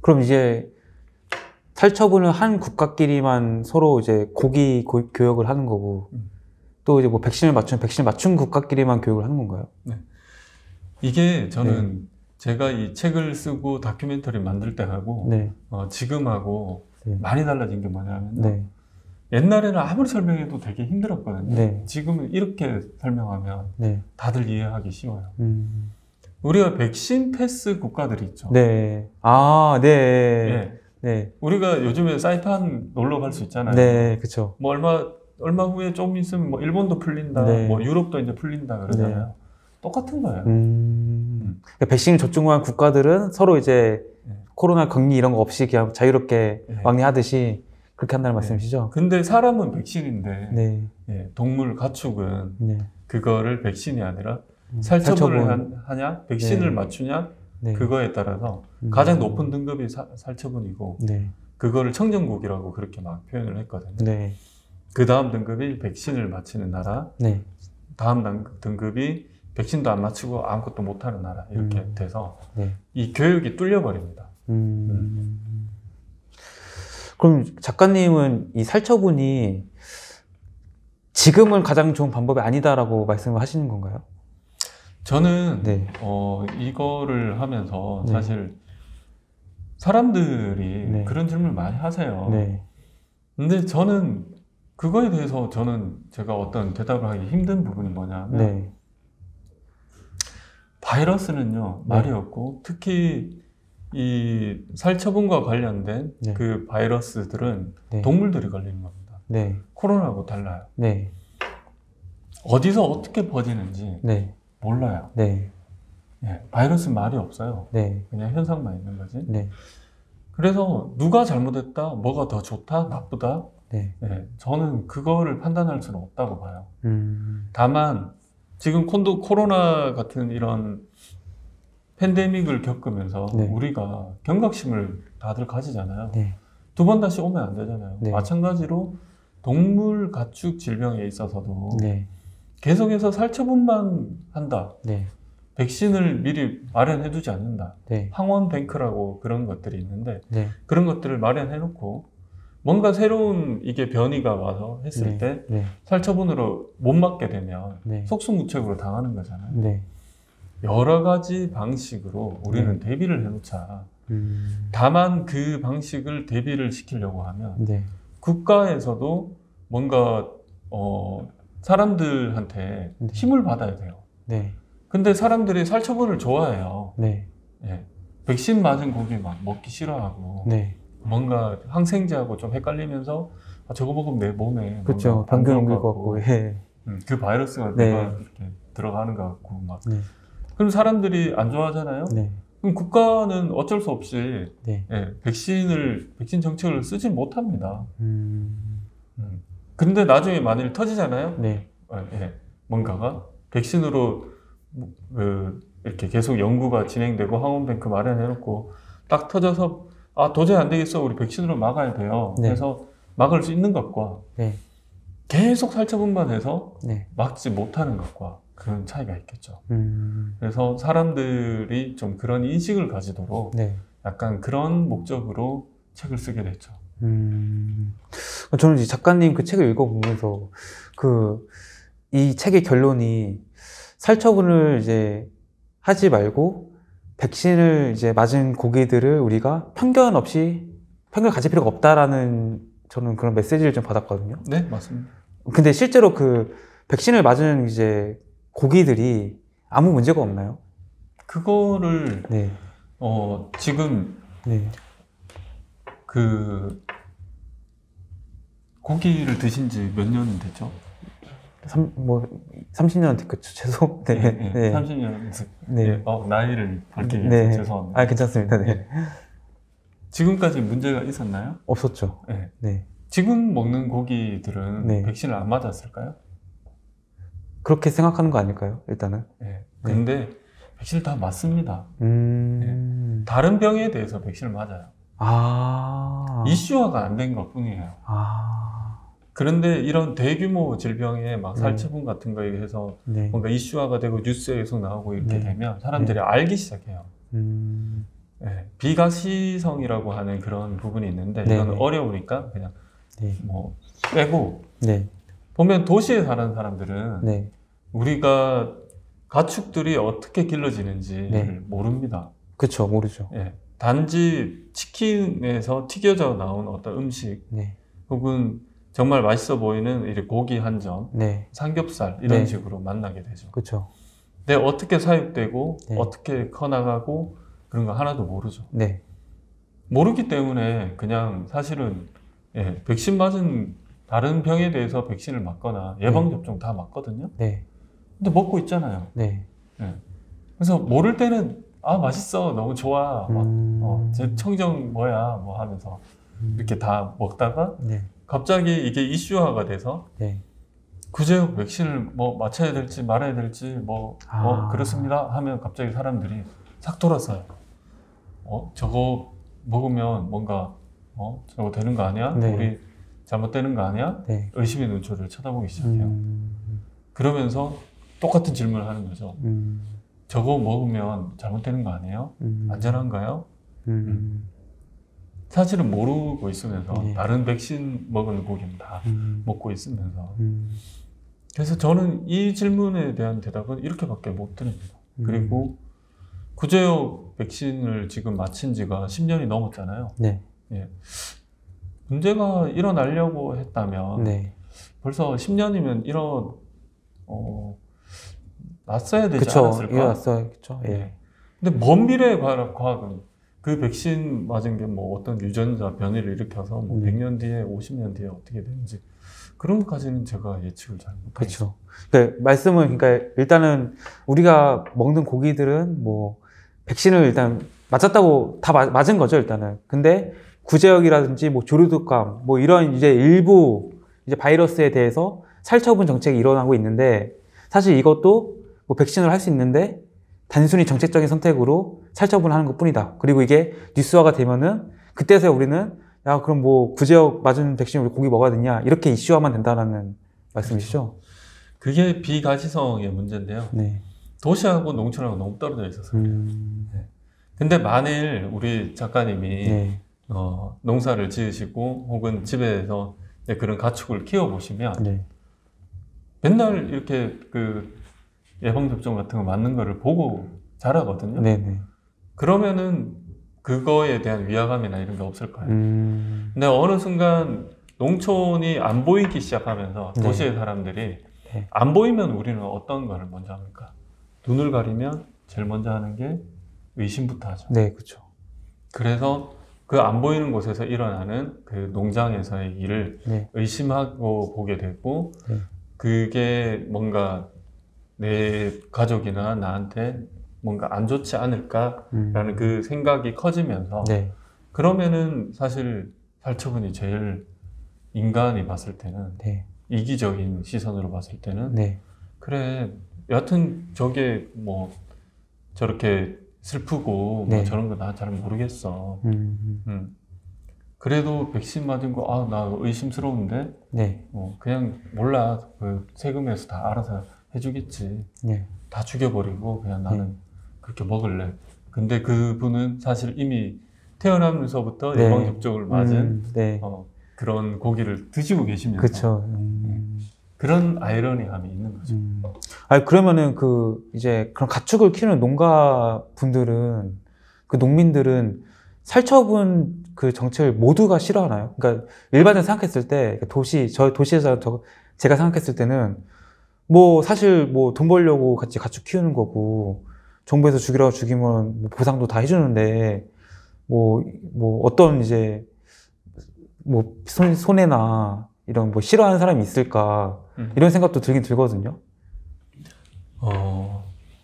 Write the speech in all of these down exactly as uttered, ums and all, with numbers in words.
그럼 이제 살처분을 한 국가끼리만 서로 이제 고기 고, 교역을 하는 거고, 음. 또 이제 뭐 백신을 맞춘 백신을 맞춘 국가끼리만 교육을 하는 건가요? 네. 이게 저는 네. 제가 이 책을 쓰고 다큐멘터리 만들 때 하고 네. 어, 지금하고 네. 많이 달라진 게 뭐냐면 네. 옛날에는 아무리 설명해도 되게 힘들었거든요. 네. 지금은 이렇게 설명하면 네. 다들 이해하기 쉬워요. 음. 우리가 백신 패스 국가들이 있죠. 네. 아, 네. 네. 네. 우리가 요즘에 사이판 놀러 갈 수 있잖아요. 네, 그렇죠. 뭐 얼마 얼마 후에 조금 있으면 뭐 일본도 풀린다, 네. 뭐 유럽도 이제 풀린다 그러잖아요. 네. 똑같은 거예요. 음. 음. 그러니까 백신을 접종한 국가들은 서로 이제 네. 코로나 격리 이런 거 없이 그냥 자유롭게 네. 왕래하듯이 그렇게 한다는 네. 말씀이시죠? 근데 사람은 백신인데 네. 네. 동물, 가축은 네. 그거를 백신이 아니라 음. 살처분을 살처분. 하냐, 백신을 네. 맞추냐 네. 그거에 따라서 음. 가장 높은 등급이 사, 살처분이고 네. 그거를 청정국이라고 그렇게 막 표현을 했거든요. 네. 그 다음 등급이 백신을 맞히는 나라, 네. 다음 등급이 백신도 안 맞추고 아무것도 못하는 나라 이렇게 음. 돼서 네. 이 교육이 뚫려버립니다. 음. 음. 그럼 작가님은 이 살처분이 지금은 가장 좋은 방법이 아니다라고 말씀을 하시는 건가요? 저는 네. 어, 이거를 하면서 네. 사실 사람들이 네. 그런 질문을 많이 하세요. 네. 근데 저는 그거에 대해서 저는 제가 어떤 대답을 하기 힘든 부분이 뭐냐면 네. 바이러스는요 말이 네. 없고 특히 이 살처분과 관련된 네. 그 바이러스들은 네. 동물들이 걸리는 겁니다. 네. 코로나하고 달라요. 네. 어디서 어떻게 퍼지는지 네. 몰라요. 네. 예, 바이러스는 말이 없어요. 네. 그냥 현상만 있는 거지. 네. 그래서 누가 잘못했다, 뭐가 더 좋다, 나쁘다. 네. 예, 저는 그거를 판단할 수는 없다고 봐요. 음. 다만 지금 콘도, 코로나 같은 이런 팬데믹을 겪으면서 네. 우리가 경각심을 다들 가지잖아요. 네. 두 번 다시 오면 안 되잖아요. 네. 마찬가지로 동물, 가축 질병에 있어서도 네. 계속해서 살처분만 한다. 네. 백신을 미리 마련해두지 않는다. 네. 항원뱅크라고 그런 것들이 있는데 네. 그런 것들을 마련해놓고 뭔가 새로운 이게 변이가 와서 했을 네. 때 네. 살처분으로 못 맞게 되면 네. 속수무책으로 당하는 거잖아요. 네. 여러 가지 방식으로 우리는 네. 대비를 해놓자. 음. 다만 그 방식을 대비를 시키려고 하면 네. 국가에서도 뭔가 어, 사람들한테 네. 힘을 받아야 돼요. 네. 근데 사람들이 살처분을 좋아해요. 네. 예. 백신 맞은 고기 막 먹기 싫어하고 네. 뭔가 항생제하고 좀 헷갈리면서 아, 저거 먹으면 내 몸에 그렇죠. 방금 옮길 것 같고 예. 음, 그 바이러스가 네. 내가 이렇게 들어가는 것 같고 막 네. 그럼 사람들이 안 좋아하잖아요. 네. 그럼 국가는 어쩔 수 없이 네. 예, 백신을 백신 정책을 쓰지 못합니다. 음. 음. 근데 나중에 만일 터지잖아요. 네. 예, 뭔가가 백신으로 그 이렇게 계속 연구가 진행되고 항원뱅크 마련해놓고 딱 터져서 아 도저히 안 되겠어 우리 백신으로 막아야 돼요. 네. 그래서 막을 수 있는 것과 네. 계속 살처분만 해서 네. 막지 못하는 것과 그런 차이가 있겠죠. 음. 그래서 사람들이 좀 그런 인식을 가지도록 네. 약간 그런 목적으로 책을 쓰게 됐죠. 음. 저는 이제 작가님 그 책을 읽어보면서 그 이 책의 결론이 살처분을 이제 하지 말고 백신을 이제 맞은 고기들을 우리가 편견 없이 편견을 가질 필요가 없다라는 저는 그런 메시지를 좀 받았거든요. 네, 맞습니다. 근데 실제로 그 백신을 맞은 이제 고기들이 아무 문제가 없나요? 그거를 네. 어 지금 네. 그 고기를 드신 지 몇 년 됐죠? 삼, 뭐 삼십 년 됐겠죠, 최소. 네, 네, 네. 네. 삼십 년. 네. 네. 어, 나이를 밝히기 위해서 네. 죄송합니다. 아, 괜찮습니다. 네. 네. 지금까지 문제가 있었나요? 없었죠. 네. 네. 지금 먹는 고기들은 네. 백신을 안 맞았을까요? 그렇게 생각하는 거 아닐까요? 일단은. 네. 근데 네. 백신을 다 맞습니다. 음... 네. 다른 병에 대해서 백신을 맞아요. 아. 이슈화가 안 된 것 뿐이에요. 아. 그런데 이런 대규모 질병에 막 살처분 네. 같은 거에 해서 네. 뭔가 이슈화가 되고 뉴스에 계속 나오고 이렇게 네. 되면 사람들이 네. 알기 시작해요. 음... 네, 비가시성이라고 하는 그런 부분이 있는데 네. 이건 어려우니까 그냥 네. 뭐 빼고 네. 보면 도시에 사는 사람들은 네. 우리가 가축들이 어떻게 길러지는지 네. 모릅니다. 그쵸, 모르죠. 예, 단지 치킨에서 튀겨져 나온 어떤 음식 네. 혹은 정말 맛있어 보이는 이렇게 고기 한 점, 네. 삼겹살 이런 네. 식으로 만나게 되죠. 그쵸. 근데 어떻게 사육되고 네. 어떻게 커나가고 그런 거 하나도 모르죠. 네. 모르기 때문에 그냥 사실은 예, 백신 맞은 다른 병에 대해서 백신을 맞거나 예방접종 다 맞거든요. 네. 근데 먹고 있잖아요. 네. 예. 그래서 모를 때는 아 맛있어 너무 좋아 막, 음... 어, 제 청정 뭐야 뭐 하면서 음... 이렇게 다 먹다가 네. 갑자기 이게 이슈화가 돼서 네. 구제역 백신을 뭐 맞춰야 될지 말아야 될지 뭐, 아... 뭐 그렇습니다 하면 갑자기 사람들이 싹 돌아서요. 어 저거 먹으면 뭔가 어 저거 되는 거 아니야? 네. 우리 잘못되는 거 아니야? 네. 의심의 눈초리를 쳐다보기 시작해요. 음... 그러면서 똑같은 질문을 하는 거죠. 음... 저거 먹으면 잘못되는 거 아니에요? 음... 안전한가요? 음... 음. 사실은 모르고 있으면서 네. 다른 백신 먹은 고기는 다 음... 먹고 있으면서 음... 그래서 저는 이 질문에 대한 대답은 이렇게밖에 못 드립니다. 음... 그리고 구제역 백신을 지금 마친 지가 십 년이 넘었잖아요. 네. 예. 문제가 일어나려고 했다면 네. 벌써 십 년이면 이런 어, 났어야 되지 그쵸, 않았을까? 일어났어야겠죠. 예. 예. 근데 먼 미래의 과학, 과학은 그 백신 맞은 게 뭐 어떤 유전자 변이를 일으켜서 뭐 네. 백 년 뒤에 오십 년 뒤에 어떻게 되는지 그런 것까지는 제가 예측을 잘 못하겠어요. 그렇죠. 그러니까 말씀은 그러니까 일단은 우리가 먹는 고기들은 뭐 백신을 일단 맞았다고 다 맞, 맞은 거죠, 일단은. 근데 구제역이라든지 뭐 조류독감 뭐 이런 이제 일부 이제 바이러스에 대해서 살처분 정책이 일어나고 있는데 사실 이것도 뭐 백신을 할 수 있는데 단순히 정책적인 선택으로 살처분하는 것 뿐이다. 그리고 이게 뉴스화가 되면은 그때서야 우리는 야 그럼 뭐 구제역 맞은 백신 우리 고기 먹어야 되냐 이렇게 이슈화만 된다는 말씀이시죠? 그게 비가시성의 문제인데요. 네. 도시하고 농촌하고 너무 떨어져 있었어요. 음... 네. 근데 만일 우리 작가님이 네. 어, 농사를 지으시고 혹은 집에서 그런 가축을 키워보시면 네. 맨날 이렇게 그 예방접종 같은 거 맞는 거를 보고 자라거든요. 네네. 그러면은 그거에 대한 위화감이나 이런 게 없을 거예요. 음... 근데 어느 순간 농촌이 안 보이기 시작하면서 네. 도시의 사람들이 네. 안 보이면 우리는 어떤 거를 먼저 합니까? 눈을 가리면 제일 먼저 하는 게 의심부터 하죠. 네, 그렇죠. 그래서 그 안 보이는 곳에서 일어나는 그 농장에서의 일을 네. 의심하고 보게 되고 네. 그게 뭔가 내 가족이나 나한테 뭔가 안 좋지 않을까라는 음... 그 생각이 커지면서 네. 그러면은 사실 살처분이 제일 인간이 봤을 때는 네. 이기적인 시선으로 봤을 때는 네. 그래 여하튼 저게 뭐 저렇게 슬프고 네. 뭐 저런 거 나 잘 모르겠어. 음... 음. 그래도 백신 맞은 거 아 나 의심스러운데 네. 어, 그냥 몰라 그 세금에서 다 알아서 해주겠지. 네. 다 죽여버리고 그냥 나는 네. 그렇게 먹을래. 근데 그분은 사실 이미 태어나면서부터 네. 예방접종을 맞은 음... 네. 어, 그런 고기를 드시고 계시면서 그렇죠. 음... 그런 아이러니함이 있는 거죠. 음... 아니 그러면은 그 이제 그런 가축을 키우는 농가 분들은 그 농민들은 살처분 그 정책을 모두가 싫어하나요? 그러니까 일반적으로 생각했을 때 도시 저 도시에서 저 제가 생각했을 때는 뭐 사실 뭐 돈 벌려고 같이 가축 키우는 거고 정부에서 죽이라고 죽이면 뭐 보상도 다 해주는데 뭐 뭐 어떤 이제 뭐 손, 손해나 이런 뭐 싫어하는 사람이 있을까 음. 이런 생각도 들긴 들거든요. 어,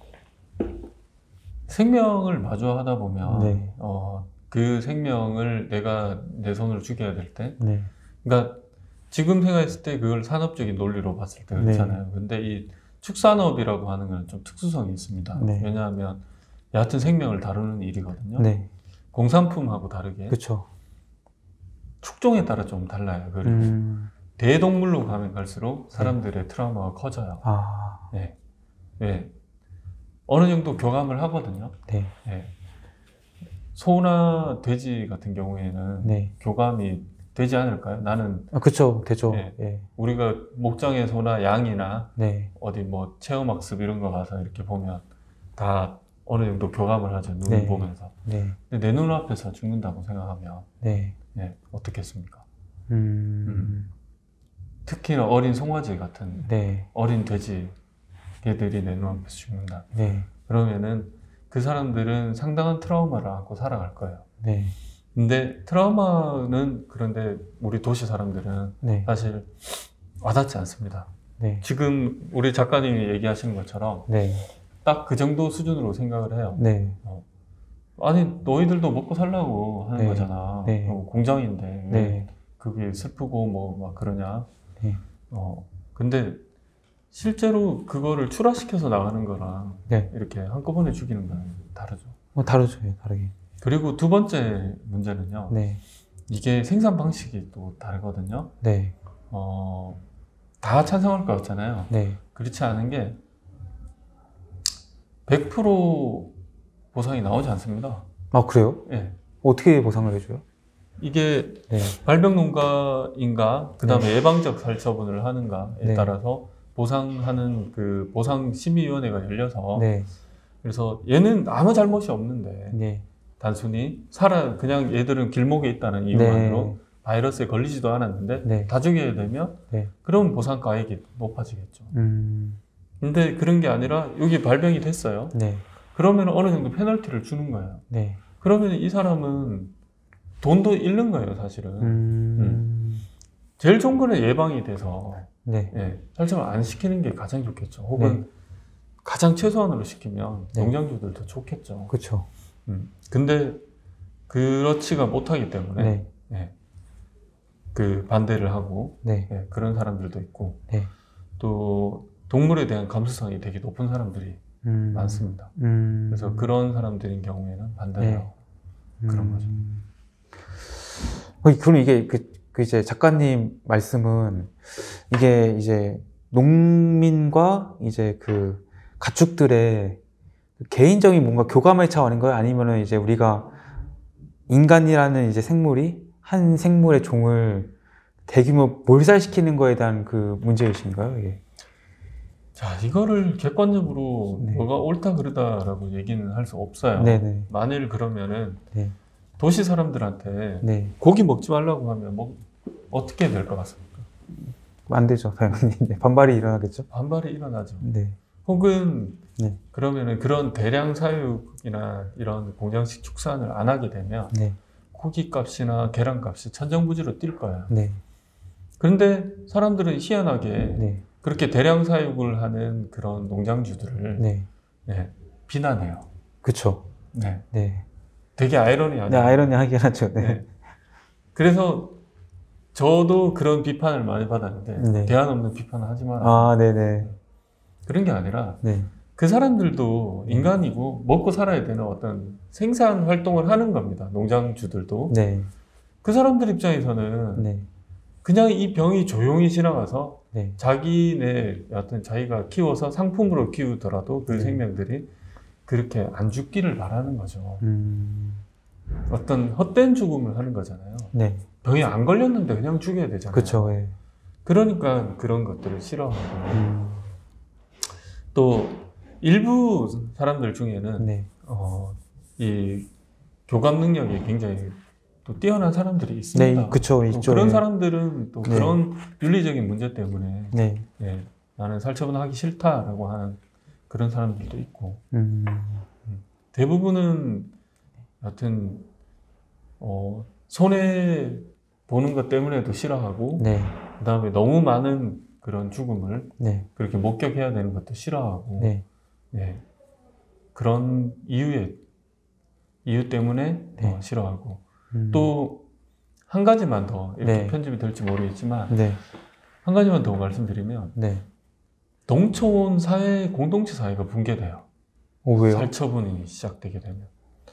생명을 마주하다 보면 네. 어, 그 생명을 내가 내 손으로 죽여야 될 때, 네. 그러니까 지금 생각했을 때 그걸 산업적인 논리로 봤을 때 그렇잖아요. 네. 근데 이 축산업이라고 하는 건 좀 특수성이 있습니다. 네. 왜냐하면 얕은 생명을 다루는 일이거든요. 네. 공산품하고 다르게 그렇죠. 축종에 따라 좀 달라요. 그리고 음... 대동물로 가면 갈수록 사람들의 네. 트라우마가 커져요. 아... 네. 네. 어느 정도 교감을 하거든요. 네. 네. 소나 돼지 같은 경우에는 네. 교감이 되지 않을까요? 나는 아, 그쵸, 되죠. 예, 예. 우리가 목장의 소나 양이나 네. 어디 뭐 체험학습 이런 거 가서 이렇게 보면 다 어느 정도 교감을 하죠. 눈을 네. 보면서. 네. 근데 내 눈앞에서 죽는다고 생각하면 네. 예, 어떻겠습니까? 음... 음. 특히나 어린 송아지 같은 네. 어린 돼지 개들이 내 눈앞에서 죽는다. 네. 그러면은 그 사람들은 상당한 트라우마를 안고 살아갈 거예요. 네. 근데 트라우마는 그런데 우리 도시 사람들은 네. 사실 와닿지 않습니다. 네. 지금 우리 작가님이 얘기하시는 것처럼 네. 딱 그 정도 수준으로 생각을 해요. 네. 어. 아니 너희들도 먹고 살라고 하는 네. 거잖아. 네. 어, 공장인데 왜 네. 그게 슬프고 뭐 막 그러냐. 네. 어. 근데 실제로 그거를 출하시켜서 나가는 거랑 네. 이렇게 한꺼번에 죽이는 거는 다르죠. 어, 다르죠. 예, 다르게. 그리고 두 번째 문제는요. 네. 이게 생산 방식이 또 다르거든요. 네. 어, 다 찬성할 것 같잖아요. 네. 그렇지 않은 게 백 퍼센트 보상이 나오지 않습니다. 아, 그래요? 예. 어떻게 보상을 해줘요? 이게 네. 발병농가인가, 그 다음에 네. 예방적 살처분을 하는가에 네. 따라서 보상하는 그 보상심의위원회가 열려서 네. 그래서 얘는 아무 잘못이 없는데 네. 단순히 살아 그냥 얘들은 길목에 있다는 이유만으로 네. 바이러스에 걸리지도 않았는데 네. 다 죽여야 되면 네. 그럼 보상가액이 높아지겠죠. 음. 근데 그런 게 아니라 여기 발병이 됐어요. 네. 그러면 어느 정도 페널티를 주는 거예요. 네. 그러면 이 사람은 돈도 잃는 거예요, 사실은. 음. 음. 제일 좋은 거는 예방이 돼서 네. 예, 살처분 안 시키는 게 가장 좋겠죠. 혹은 네. 가장 최소한으로 시키면 네. 농장주들도 좋겠죠. 그렇죠. 음. 근데 그렇지가 못하기 때문에 네. 예, 그 반대를 하고 네. 예, 그런 사람들도 있고 네. 또 동물에 대한 감수성이 되게 높은 사람들이 음. 많습니다. 음. 그래서 그런 사람들인 경우에는 반대를 네. 하고 그런 거죠. 음. 어, 그럼 이게 그, 그 이제 작가님 말씀은 이게 이제 농민과 이제 그 가축들의 개인적인 뭔가 교감의 차원인 거예요? 아니면은 이제 우리가 인간이라는 이제 생물이 한 생물의 종을 대규모 몰살시키는 거에 대한 그 문제의식인가요? 이게? 자, 이거를 객관적으로 네. 뭐가 옳다 그르다라고 얘기는 할 수 없어요. 네네. 만일 그러면은 네. 도시 사람들한테 네. 고기 먹지 말라고 하면 뭐 어떻게 될 것 같습니까? 안 되죠, 당연히. 네, 반발이 일어나겠죠? 반발이 일어나죠. 네. 혹은 네. 그러면은 그런 대량 사육이나 이런 공장식 축산을 안 하게 되면 네. 고기 값이나 계란 값이 천정부지로 뛸 거예요. 네. 그런데 사람들은 희한하게 네. 그렇게 대량 사육을 하는 그런 농장주들을 네. 네, 비난해요. 그쵸. 네. 네. 되게 아이러니하죠. 네, 아이러니 하긴 하죠. 네. 네. 그래서 저도 그런 비판을 많이 받았는데 네. 대안 없는 비판을 하지 마라. 아, 네네. 그런 게 아니라 네. 그 사람들도 인간이고 먹고 살아야 되는 어떤 생산 활동을 하는 겁니다. 농장주들도. 네. 그 사람들 입장에서는 네. 그냥 이 병이 조용히 지나가서 네. 자기네 어떤 자기가 키워서 상품으로 키우더라도 그 네. 생명들이 그렇게 안 죽기를 바라는 거죠. 음. 어떤 헛된 죽음을 하는 거잖아요. 네. 병이 안 걸렸는데 그냥 죽여야 되잖아요. 그쵸, 예. 그러니까 그런 것들을 싫어하고 음. 또 일부 사람들 중에는 네. 어, 이 교감 능력이 굉장히 또 뛰어난 사람들이 있습니다. 네, 그쵸, 또 있죠. 그런 예. 사람들은 또 네. 그런 윤리적인 문제 때문에 네. 예, 나는 살처분하기 싫다라고 하는 그런 사람들도 있고 음. 대부분은 여튼 어, 손해 보는 것 때문에도 싫어하고 네. 그 다음에 너무 많은 그런 죽음을 네. 그렇게 목격해야 되는 것도 싫어하고 네. 예, 그런 이유에 이유 때문에 네. 어, 싫어하고 음. 또 한 가지만 더 이렇게 네. 편집이 될지 모르겠지만 네. 한 가지만 더 말씀드리면 네. 농촌 사회 공동체 사회가 붕괴돼요. 오, 왜요? 살처분이 시작되게 되면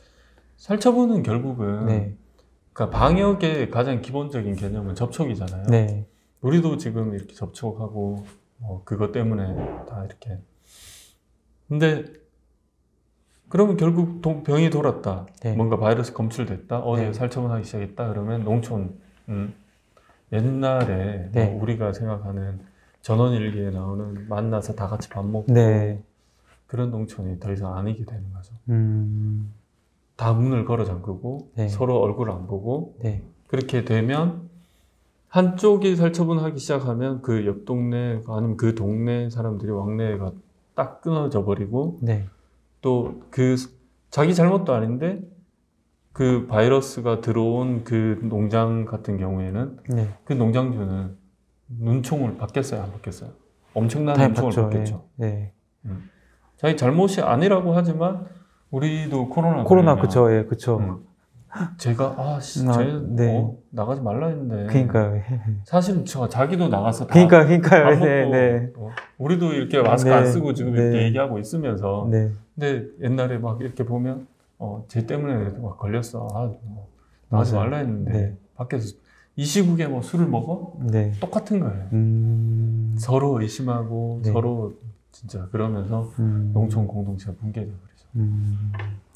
살처분은 결국은 네. 그러니까 방역의 가장 기본적인 개념은 접촉이잖아요. 네. 우리도 지금 이렇게 접촉하고 뭐 그것 때문에 다 이렇게 근데 그러면 결국 도, 병이 돌았다. 네. 뭔가 바이러스 검출됐다. 어제 네. 살처분하기 시작했다. 그러면 농촌 음, 옛날에 네. 뭐 우리가 생각하는 전원일기에 나오는 만나서 다 같이 밥 먹고 네. 그런 농촌이 더 이상 아니게 되는 거죠. 음. 다 문을 걸어 잠그고 네. 서로 얼굴 안 보고 네. 그렇게 되면 한쪽이 살처분하기 시작하면 그 옆 동네 아니면 그 동네 사람들이 왕래가 딱 끊어져 버리고 네. 또 그 자기 잘못도 아닌데 그 바이러스가 들어온 그 농장 같은 경우에는 네. 그 농장주는 눈총을 받겠어요, 안 받겠어요? 엄청난 당연히 눈총을 받죠. 받겠죠. 예. 네. 음. 자기 잘못이 아니라고 하지만 우리도 코로나 코로나 걸리면, 그쵸, 예, 그쵸. 음, 제가 아, 씨, 아, 쟤 네. 어, 나가지 말라 했는데. 그러니까요. 사실은 저 자기도 나가서 다 그러니까, 그러니까요. 밥 먹고, 네, 네. 어, 우리도 이렇게 마스크 네, 안 쓰고 지금 네. 이렇게 얘기하고 있으면서. 네. 근데 옛날에 막 이렇게 보면 어, 쟤 때문에 막 걸렸어. 아, 뭐, 나가지 맞아요. 말라 했는데 네. 밖에서 이 시국에 뭐 술을 먹어? 네. 똑같은 거예요. 음. 서로 의심하고 네. 서로 진짜 그러면서 음. 농촌 공동체가 붕괴돼 버리죠. 음.